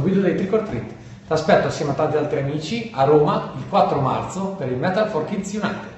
video dei Trick or Treat. Ti aspetto assieme a tanti altri amici a Roma il 4 marzo per il Metal for Kids United.